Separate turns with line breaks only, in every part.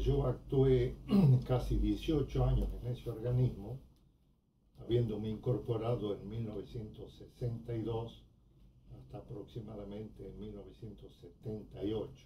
yo actué casi 18 años en ese organismo, habiéndome incorporado en 1962 hasta aproximadamente 1978.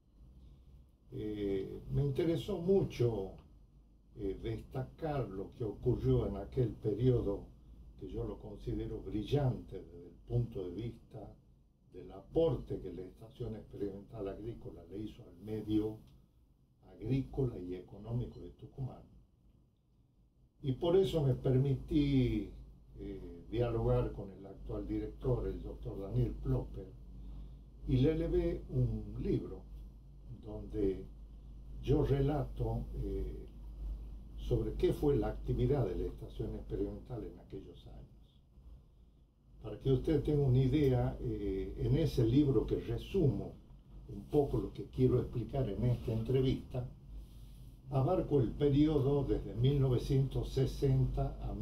Me interesó mucho destacar lo que ocurrió en aquel periodo, que yo lo considero brillante desde el punto de vista del aporte que la Estación Experimental Agrícola le hizo al medio agrícola y económico de Tucumán. Y por eso me permití dialogar con el actual director, el doctor Daniel Plopper, y le levé un libro donde yo relato sobre qué fue la actividad de la Estación Experimental en aquellos años. Para que usted tenga una idea, en ese libro, que resumo un poco lo que quiero explicar en esta entrevista, abarco el periodo desde 1960 a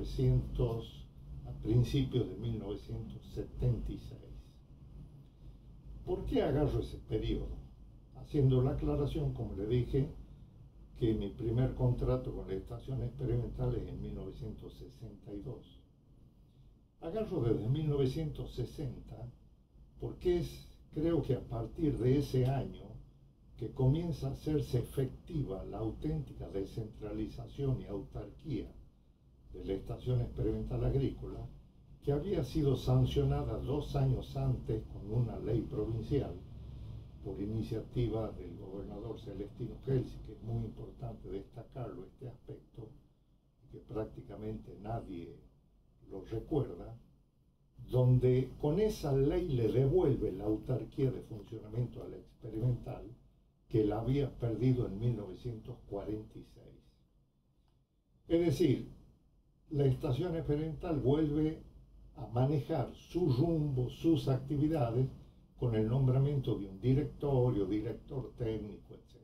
principios de 1976. ¿Por qué agarro ese periodo? Haciendo la aclaración, como le dije, que mi primer contrato con la Estación Experimental es en 1962. Agarro desde 1960 porque creo que a partir de ese año que comienza a hacerse efectiva la auténtica descentralización y autarquía de la Estación Experimental Agrícola, que había sido sancionada 2 años antes con una ley provincial por iniciativa del gobernador Celestino Kelsey, que es muy importante destacarlo este aspecto, y que prácticamente nadie lo recuerda, donde con esa ley le devuelve la autarquía de funcionamiento a la experimental, que la había perdido en 1946. Es decir, la Estación Experimental vuelve a manejar su rumbo, sus actividades, con el nombramiento de un directorio, director técnico, etc.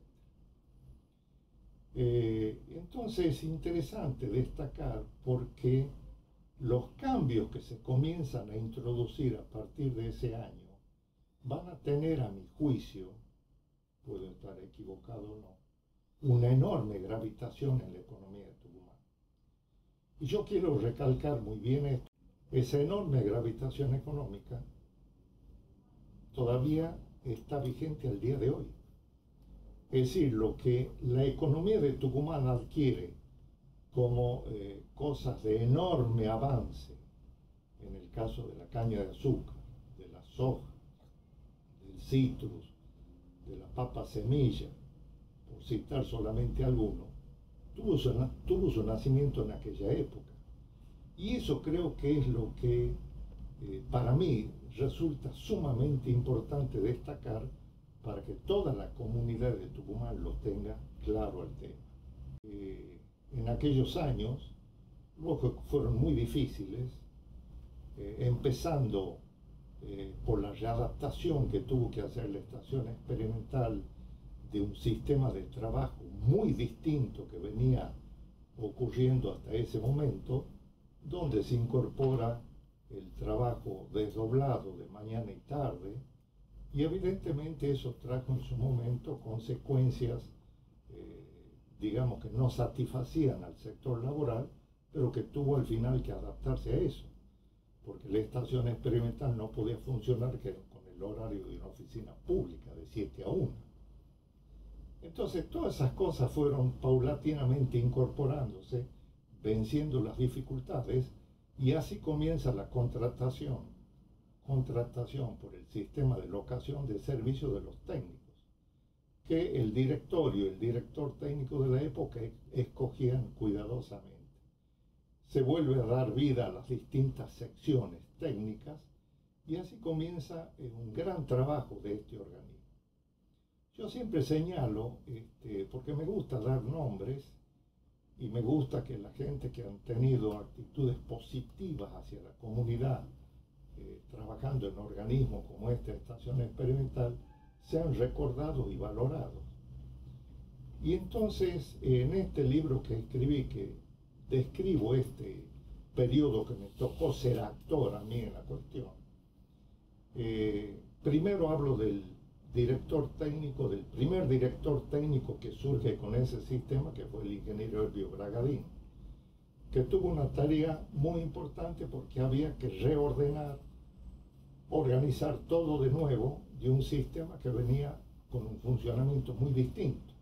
Entonces es interesante destacar porque los cambios que se comienzan a introducir a partir de ese año van a tener, a mi juicio, puedo estar equivocado o no, una enorme gravitación en la economía de Tucumán. Y yo quiero recalcar muy bien esto. Esa enorme gravitación económica todavía está vigente al día de hoy. Es decir, lo que la economía de Tucumán adquiere como cosas de enorme avance, en el caso de la caña de azúcar, de la soja, del citrus, de la papa semilla, por citar solamente alguno, tuvo su nacimiento en aquella época. Y eso creo que es lo que para mí resulta sumamente importante destacar, para que toda la comunidad de Tucumán lo tenga claro al tema. En aquellos años, luego fueron muy difíciles, empezando por la readaptación que tuvo que hacer la Estación Experimental de un sistema de trabajo muy distinto que venía ocurriendo hasta ese momento, donde se incorpora el trabajo desdoblado de mañana y tarde, y evidentemente eso trajo en su momento consecuencias, digamos, que no satisfacían al sector laboral, pero que tuvo al final que adaptarse a eso, porque la Estación Experimental no podía funcionar que con el horario de una oficina pública de 7 a 1. Entonces todas esas cosas fueron paulatinamente incorporándose, venciendo las dificultades, y así comienza la contratación por el sistema de locación de servicios de los técnicos, que el directorio, el director técnico de la época escogían cuidadosamente. Se vuelve a dar vida a las distintas secciones técnicas, y así comienza un gran trabajo de este organismo. Yo siempre señalo, porque me gusta dar nombres, y me gusta que la gente que han tenido actitudes positivas hacia la comunidad, trabajando en organismos como esta Estación Experimental, sean recordados y valorados. Y entonces, en este libro que escribí, que describo este periodo que me tocó ser actor a mí en la cuestión, primero hablo del director técnico, del primer director técnico que surge con ese sistema, que fue el ingeniero Elvio Bragadín, que tuvo una tarea muy importante porque había que reordenar, organizar todo de nuevo de un sistema que venía con un funcionamiento muy distinto.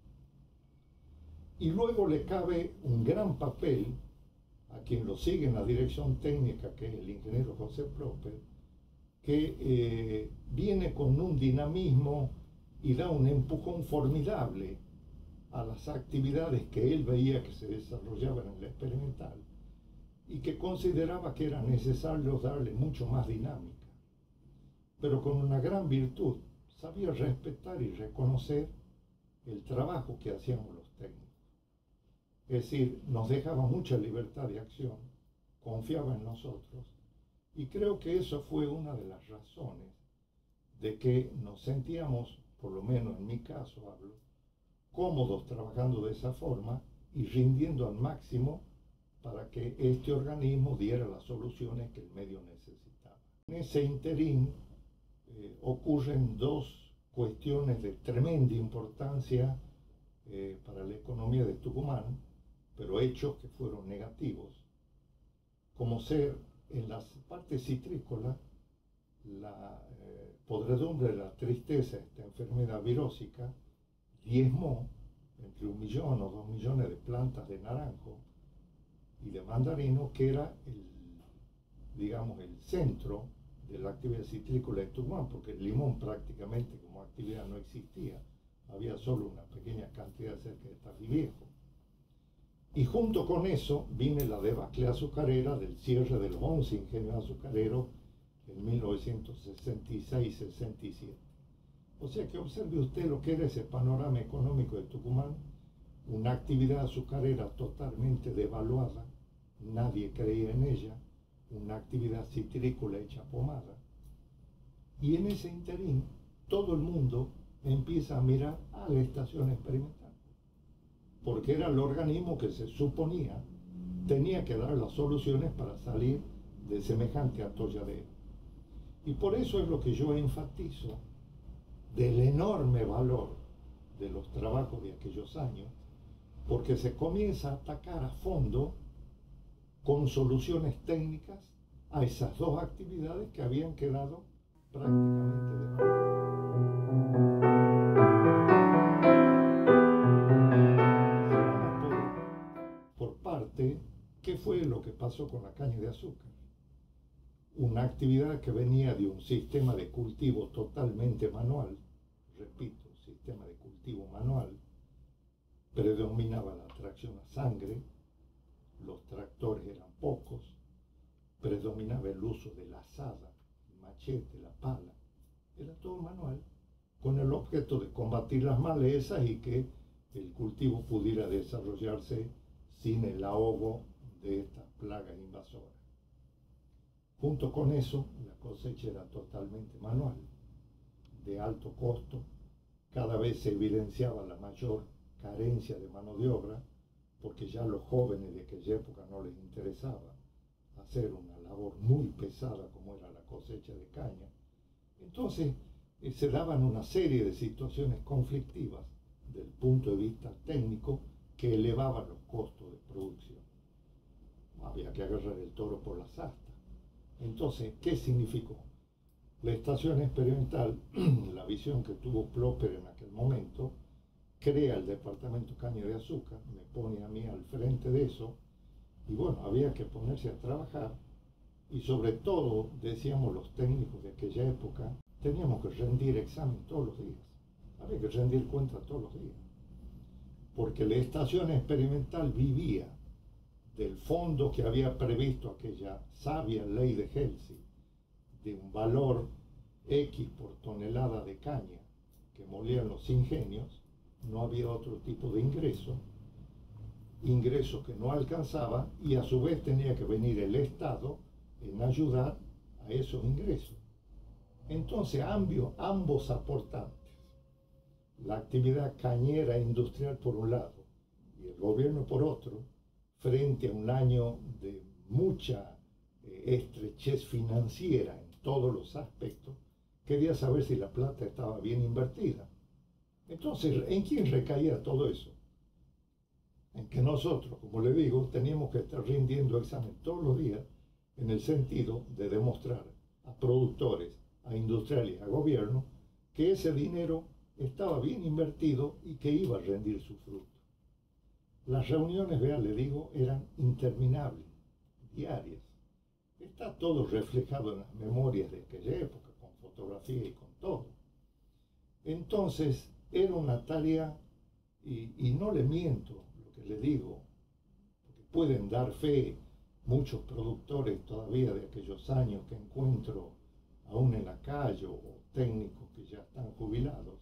Y luego le cabe un gran papel a quien lo sigue en la dirección técnica, que es el ingeniero José Prosper, que viene con un dinamismo y da un empujón formidable a las actividades que él veía que se desarrollaban en la experimental y que consideraba que era necesario darle mucho más dinámica, pero con una gran virtud: sabía respetar y reconocer el trabajo que hacíamos los técnicos. Es decir, nos dejaba mucha libertad de acción, confiaba en nosotros, y creo que eso fue una de las razones de que nos sentíamos, por lo menos en mi caso hablo, cómodos trabajando de esa forma y rindiendo al máximo para que este organismo diera las soluciones que el medio necesitaba. En ese interín ocurren dos cuestiones de tremenda importancia para la economía de Tucumán, pero hechos que fueron negativos, como ser en las partes citrícolas la podredumbre, la tristeza, esta enfermedad virósica diezmó entre 1 millón o 2 millones de plantas de naranjo y de mandarino, que era digamos, el centro de la actividad citrícola de Tucumán, porque el limón prácticamente como actividad no existía, había solo una pequeña cantidad cerca de Tafí Viejo. Y junto con eso viene la debacle azucarera del cierre de los 11 ingenios azucareros en 1966-67. O sea que observe usted lo que era ese panorama económico de Tucumán, una actividad azucarera totalmente devaluada, nadie creía en ella, una actividad citrícola hecha pomada. Y en ese interín todo el mundo empieza a mirar a la estación experimental, porque era el organismo que se suponía tenía que dar las soluciones para salir de semejante atolladero. Y por eso es lo que yo enfatizo del enorme valor de los trabajos de aquellos años, porque se comienza a atacar a fondo con soluciones técnicas a esas dos actividades que habían quedado prácticamente de lado. Por parte, ¿qué fue lo que pasó con la caña de azúcar? Una actividad que venía de un sistema de cultivo totalmente manual, repito, sistema de cultivo manual, predominaba la tracción a sangre, los tractores eran pocos, predominaba el uso de la azada, el machete, la pala, era todo manual, con el objeto de combatir las malezas y que el cultivo pudiera desarrollarse sin el ahogo de estas plagas invasoras. Junto con eso, la cosecha era totalmente manual, de alto costo, cada vez se evidenciaba la mayor carencia de mano de obra, porque ya a los jóvenes de aquella época no les interesaba hacer una labor muy pesada como era la cosecha de caña. Entonces se daban una serie de situaciones conflictivas del punto de vista técnico que elevaban los costos de producción. Había que agarrar el toro por las astas. Entonces, ¿qué significó? La estación experimental, la visión que tuvo Prosper en aquel momento, crea el departamento caña de azúcar, me pone a mí al frente de eso, y bueno, había que ponerse a trabajar, y sobre todo, decíamos los técnicos de aquella época, teníamos que rendir examen todos los días, había que rendir cuenta todos los días, porque la estación experimental vivía del fondo que había previsto aquella sabia ley de Helsinki, de un valor X por tonelada de caña que molían los ingenios. No había otro tipo de ingreso que no alcanzaba, y a su vez tenía que venir el Estado en ayudar a esos ingresos. Entonces ambos aportantes, la actividad cañera industrial por un lado y el gobierno por otro, frente a un año de mucha estrechez financiera en todos los aspectos, quería saber si la plata estaba bien invertida. Entonces, ¿en quién recaía todo eso? En que nosotros, como le digo, teníamos que estar rindiendo examen todos los días en el sentido de demostrar a productores, a industriales, a gobierno, que ese dinero estaba bien invertido y que iba a rendir su fruto. Las reuniones, vea, le digo, eran interminables, diarias. Está todo reflejado en las memorias de aquella época, con fotografía y con todo. Entonces, era una tarea, y no le miento lo que le digo, porque pueden dar fe muchos productores todavía de aquellos años que encuentro aún en la calle o técnicos que ya están jubilados,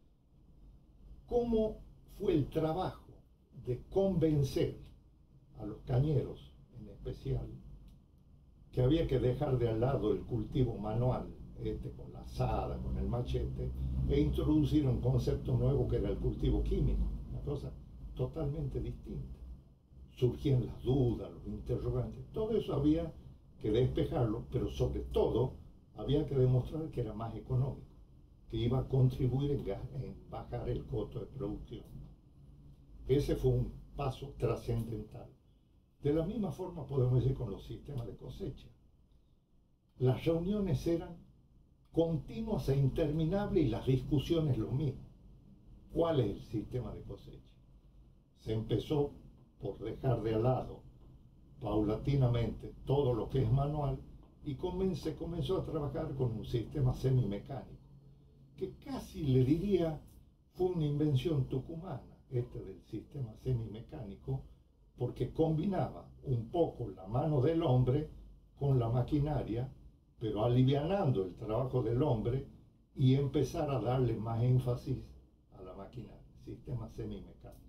cómo fue el trabajo de convencer a los cañeros en especial que había que dejar de al lado el cultivo manual, con la azada, con el machete, e introducir un concepto nuevo que era el cultivo químico, una cosa totalmente distinta. Surgían las dudas, los interrogantes, todo eso había que despejarlo, pero sobre todo había que demostrar que era más económico, que iba a contribuir en bajar el costo de producción. Ese fue un paso trascendental. De la misma forma podemos decir con los sistemas de cosecha. Las reuniones eran continuas e interminables y las discusiones lo mismo. ¿Cuál es el sistema de cosecha? Se empezó por dejar de al lado paulatinamente todo lo que es manual y se comenzó a trabajar con un sistema semimecánico, que casi le diría fue una invención tucumana, del sistema semimecánico, porque combinaba un poco la mano del hombre con la maquinaria, pero alivianando el trabajo del hombre y empezar a darle más énfasis a la maquinaria, sistema semimecánico.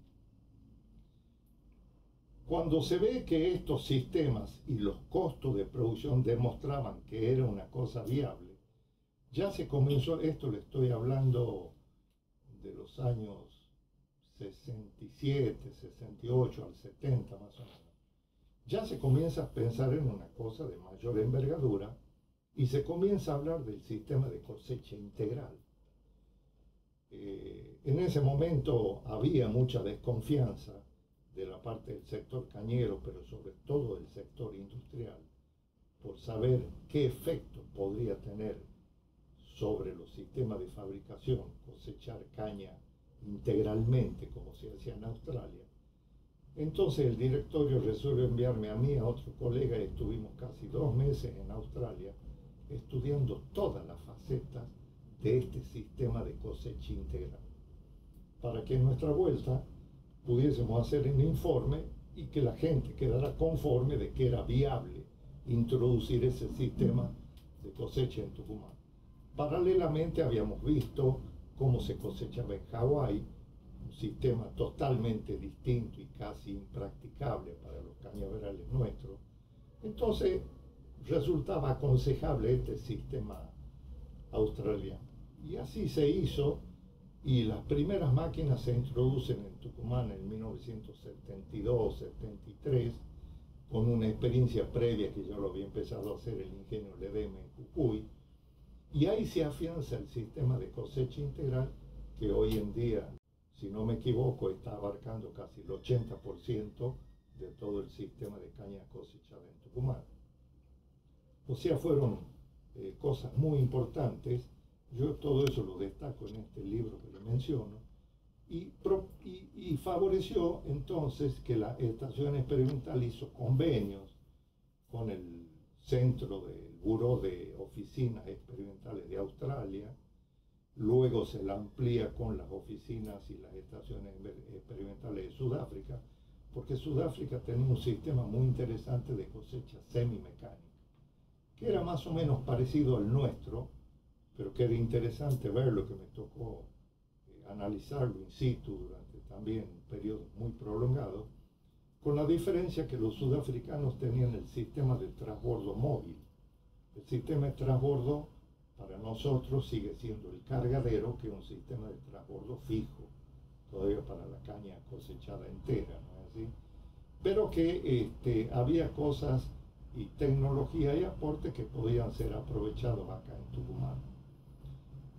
Cuando se ve que estos sistemas y los costos de producción demostraban que era una cosa viable, ya se comenzó, esto le estoy hablando de los años 67, 68 al 70 más o menos, ya se comienza a pensar en una cosa de mayor envergadura y se comienza a hablar del sistema de cosecha integral. En ese momento había mucha desconfianza de la parte del sector cañero, pero sobre todo del sector industrial, por saber qué efecto podría tener sobre los sistemas de fabricación cosechar caña integralmente como se hacía en Australia. Entonces el directorio resuelve enviarme a mí, a otro colega, y estuvimos casi 2 meses en Australia estudiando todas las facetas de este sistema de cosecha integral, para que en nuestra vuelta pudiésemos hacer un informe y que la gente quedara conforme de que era viable introducir ese sistema de cosecha en Tucumán. Paralelamente habíamos visto cómo se cosechaba en Hawái, un sistema totalmente distinto y casi impracticable para los cañaverales nuestros. Entonces resultaba aconsejable este sistema australiano. Y así se hizo, y las primeras máquinas se introducen en Tucumán en 1972-73, con una experiencia previa que yo lo había empezado a hacer el ingenio Ledesma en Jujuy, y ahí se afianza el sistema de cosecha integral que hoy en día, si no me equivoco, está abarcando casi el 80% de todo el sistema de caña cosechada en Tucumán. O sea, fueron cosas muy importantes. Yo todo eso lo destaco en este libro que le menciono, y favoreció entonces que la estación experimental hizo convenios con el centro del Buró de Oficinas Experimentales de Australia, luego se la amplía con las oficinas y las estaciones experimentales de Sudáfrica, porque Sudáfrica tenía un sistema muy interesante de cosecha semimecánica, que era más o menos parecido al nuestro, pero que era interesante verlo, que me tocó analizarlo in situ durante también periodos muy prolongados, con la diferencia que los sudafricanos tenían el sistema de transbordo móvil. El sistema de transbordo para nosotros sigue siendo el cargadero, que es un sistema de transbordo fijo, todavía para la caña cosechada entera, ¿no es así? Pero que había cosas y tecnología y aportes que podían ser aprovechados acá en Tucumán.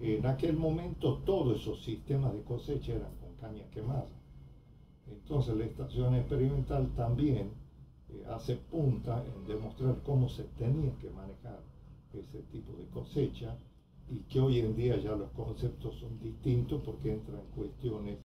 En aquel momento todos esos sistemas de cosecha eran con caña quemada. Entonces la estación experimental también hace punta en demostrar cómo se tenía que manejar ese tipo de cosecha, y que hoy en día ya los conceptos son distintos porque entran cuestiones